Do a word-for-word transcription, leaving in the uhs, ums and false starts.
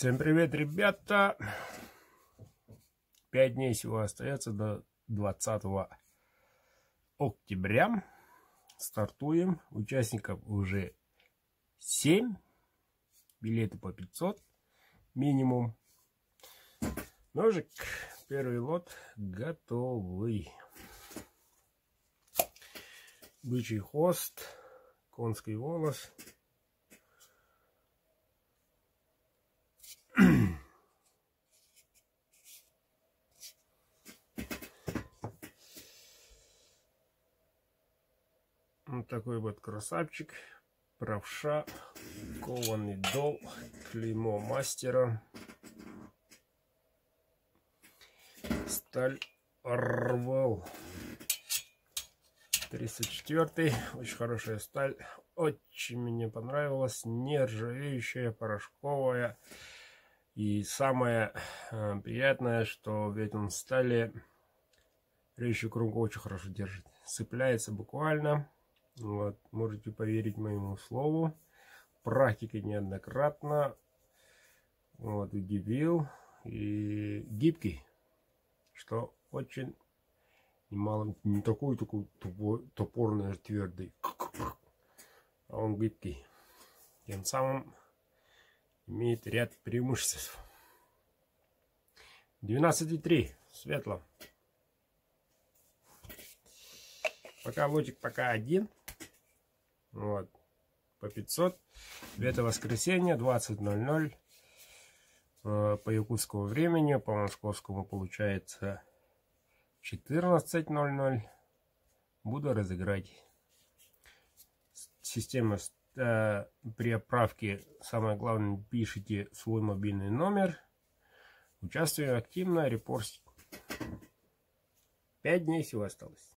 Всем привет, ребята! Пять дней всего остается до двадцатого октября. Стартуем. Участников уже семь. Билеты по пятьсот минимум. Ножик, первый лот готовый. Бычий хвост, конский волос. Вот такой вот красавчик. Правша, кованый дол, клеймо мастера. Сталь Рвал. тридцать четвёртый. Очень хорошая сталь. Очень мне понравилась. Нержавеющая, порошковая. И самое э, приятное, что в этом стали режущую кромку очень хорошо держит. Цепляется буквально. Вот, можете поверить моему слову. Практика неоднократно. Вот, удивил. И гибкий. Что очень немало. Не такой, такой топорный, твердый. А он гибкий. Тем самым имеет ряд преимуществ. двенадцать и три. Светло. Пока лотик пока один. Вот. По пятьсот. Это воскресенье, двадцать ноль ноль. Э, по якутскому времени. По московскому получается четырнадцать ноль ноль. Буду разыграть. Система э, при отправке, самое главное, пишите свой мобильный номер. Участвую активно. Репорт. пять дней всего осталось.